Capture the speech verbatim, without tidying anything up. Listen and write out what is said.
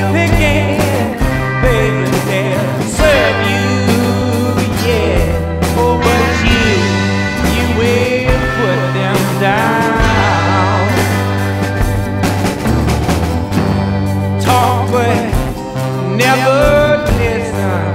picking, baby, they'll serve you, yeah. Oh, but you, you will put them down. Talk but never listen.